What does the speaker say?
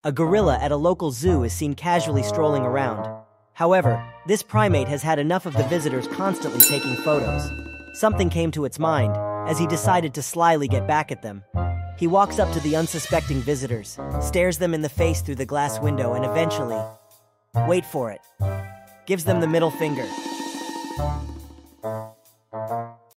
A gorilla at a local zoo is seen casually strolling around. However, this primate has had enough of the visitors constantly taking photos. Something came to its mind, as he decided to slyly get back at them. He walks up to the unsuspecting visitors, stares them in the face through the glass window, and eventually, wait for it, gives them the middle finger.